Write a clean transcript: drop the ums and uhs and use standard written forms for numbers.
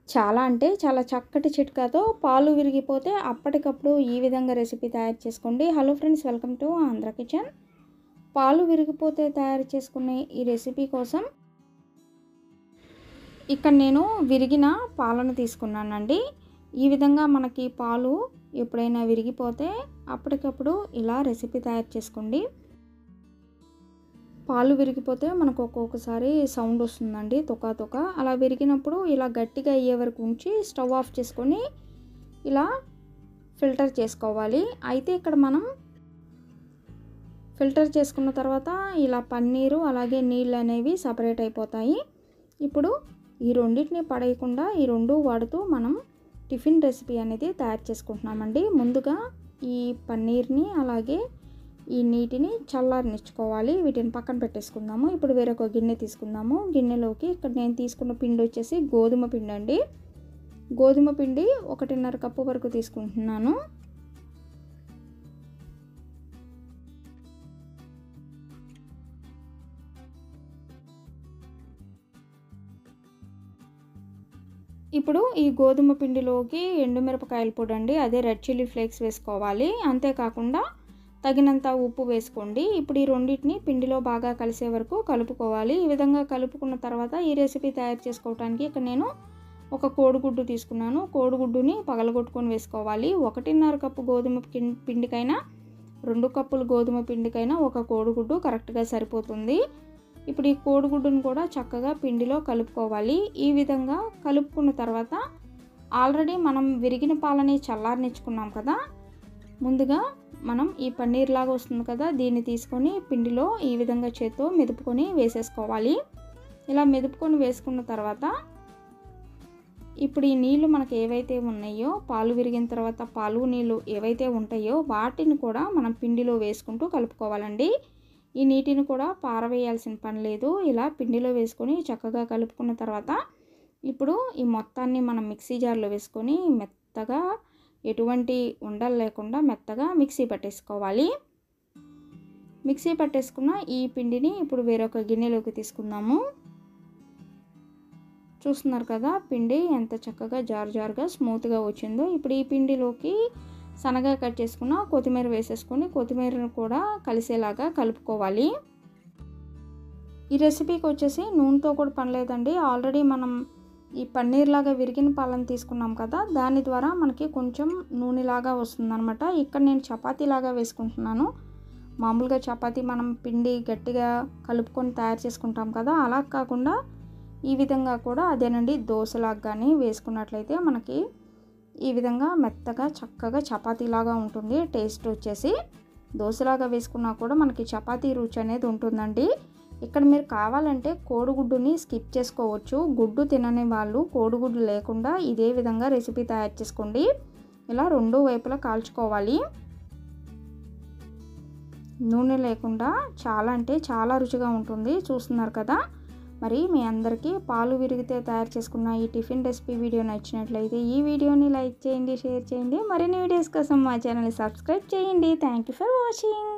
చాలా అంటే చాలా చక్కటి చిట్కాతో పాలు విరిగిపోతే అప్పటికప్పుడు ఈ విధంగా రెసిపీ తయారు చేసుకోండి. Hello friends, welcome to Andhra Kitchen. పాలు విరిగిపోతే తయారు చేసుకునే ఈ రెసిపీ కోసం ఇక్కడ నేను విరిగిన పాలను తీసుకున్నానండి. ఈ విధంగా మనకి పాలు ఎప్పుడైనా విరిగిపోతే అప్పటికప్పుడు ఇలా రెసిపీ తయారు చేసుకోండి. పాలు విరిగిపోతే మనకు ఒక్కొక్కసారి సౌండ్ వస్తుందండి, తొక్క అలా విరిగినప్పుడు ఇలా గట్టిగా అయ్యే వరకు ఉంచి స్టవ్ ఆఫ్ చేసుకొని ఇలా ఫిల్టర్ చేసుకోవాలి. అయితే ఇక్కడ మనం ఫిల్టర్ చేసుకున్న తర్వాత ఇలా పన్నీరు అలాగే నీళ్ళు అనేవి సపరేట్ అయిపోతాయి. ఇప్పుడు ఈ రెండింటిని పడేయకుండా ఈ రెండు వాడుతూ మనం టిఫిన్ రెసిపీ అనేది తయారు చేసుకుంటున్నామండి. ముందుగా ఈ పన్నీర్ని అలాగే ఈ నీటిని చల్లారనిచ్చుకోవాలి. వీటిని పక్కన పెట్టేసుకుందాము. ఇప్పుడు వేరొక గిన్నె తీసుకుందాము. గిన్నెలోకి ఇక్కడ నేను తీసుకున్న పిండి వచ్చేసి గోధుమ పిండి అండి. గోధుమ పిండి 1.5 కప్పు వరకు తీసుకుంటున్నాను. ఇప్పుడు ఈ గోధుమ పిండిలోకి ఎండుమిరపకాయల పొడి అండి, అదే రెడ్ చిల్లీ ఫ్లేక్స్ వేసుకోవాలి. అంతేకాకుండా తగినంత ఉప్పు వేసుకోండి. ఇప్పుడు ఈ రెండింటిని పిండిలో బాగా కలిసే వరకు కలుపుకోవాలి. ఈ విధంగా కలుపుకున్న తర్వాత ఈ రెసిపీ తయారు చేసుకోవడానికి ఇక్కడ నేను ఒక కోడిగుడ్డు తీసుకున్నాను. కోడిగుడ్డుని పగలగొట్టుకొని వేసుకోవాలి. 1.5 కప్పు గోధుమ పిండికైనా 2 కప్పులు గోధుమ పిండికైనా ఒక కోడిగుడ్డు కరెక్ట్గా సరిపోతుంది. ఇప్పుడు ఈ కోడిగుడ్డును కూడా చక్కగా పిండిలో కలుపుకోవాలి. ఈ విధంగా కలుపుకున్న తర్వాత ఆల్రెడీ మనం విరిగిన పాలని చల్లారనిచ్చుకున్నాం కదా, ముందుగా మనం ఈ పన్నీర్ లాగా వస్తుంది కదా, దీన్ని తీసుకొని పిండిలో ఈ విధంగా చేత్తో మెదుపుకొని వేసేసుకోవాలి. ఇలా మెదుపుకొని వేసుకున్న తర్వాత ఇప్పుడు ఈ నీళ్ళు మనకు ఏవైతే ఉన్నాయో, పాలు విరిగిన తర్వాత పాలు నీళ్ళు ఏవైతే ఉంటాయో వాటిని కూడా మనం పిండిలో వేసుకుంటూ కలుపుకోవాలండి. ఈ నీటిని కూడా పారవేయాల్సిన పని లేదు. ఇలా పిండిలో వేసుకొని చక్కగా కలుపుకున్న తర్వాత ఇప్పుడు ఈ మొత్తాన్ని మనం మిక్సీ జార్లో వేసుకొని మెత్తగా ఎటువంటి ఉండలు లేకుండా మెత్తగా మిక్సీ పట్టేసుకోవాలి. మిక్సీ పట్టేసుకున్న ఈ పిండిని ఇప్పుడు వేరొక గిన్నెలోకి తీసుకుందాము. చూస్తున్నారు కదా పిండి ఎంత చక్కగా జారుగా స్మూత్గా వచ్చిందో. ఇప్పుడు ఈ పిండిలోకి సన్నగా కట్ చేసుకున్న కొత్తిమీర వేసేసుకొని కొత్తిమీరను కూడా కలిసేలాగా కలుపుకోవాలి. ఈ రెసిపీకి వచ్చేసి నూనెతో కూడా పని లేదండి. ఆల్రెడీ మనం ఈ పన్నీర్ లాగా విరిగిన పాలను తీసుకున్నాం కదా, దాని ద్వారా మనకి కొంచెం నూనెలాగా వస్తుందన్నమాట. ఇక్కడ నేను చపాతీ లాగా వేసుకుంటున్నాను. మామూలుగా చపాతీ మనం పిండి గట్టిగా కలుపుకొని తయారు చేసుకుంటాం కదా, అలా కాకుండా ఈ విధంగా కూడా అదేనండి దోశలాగా కానీ వేసుకున్నట్లయితే మనకి ఈ విధంగా మెత్తగా చక్కగా చపాతీలాగా ఉంటుంది. టేస్ట్ వచ్చేసి దోశలాగా వేసుకున్నా కూడా మనకి చపాతీ రుచి అనేది ఉంటుందండి. ఇక్కడ మీరు కావాలంటే కోడిగుడ్డుని స్కిప్ చేసుకోవచ్చు. గుడ్డు తినని వాళ్ళు కోడిగుడ్డు లేకుండా ఇదే విధంగా రెసిపీ తయారు చేసుకోండి. ఇలా రెండు వైపులా కాల్చుకోవాలి. నూనె లేకుండా చాలా అంటే చాలా రుచిగా ఉంటుంది. చూస్తున్నారు కదా. మరి మీ అందరికీ పాలు విరిగితే తయారు చేసుకున్న ఈ టిఫిన్ రెసిపీ వీడియో నచ్చినట్లయితే ఈ వీడియోని లైక్ చేయండి, షేర్ చేయండి. మరిన్ని వీడియోస్ కోసం మా ఛానల్ని సబ్స్క్రైబ్ చేయండి. Thank you for watching.